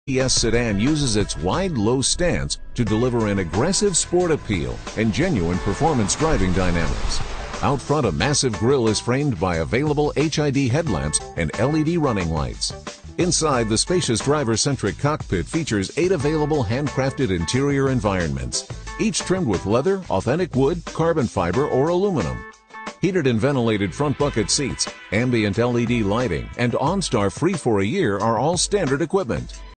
CTS Sedan uses its wide, low stance to deliver an aggressive sport appeal and genuine performance driving dynamics. Out front, a massive grille is framed by available HID headlamps and LED running lights. Inside, the spacious driver-centric cockpit features 8 available handcrafted interior environments, each trimmed with leather, authentic wood, carbon fiber, or aluminum. Heated and ventilated front bucket seats, ambient LED lighting, and OnStar free for a year are all standard equipment.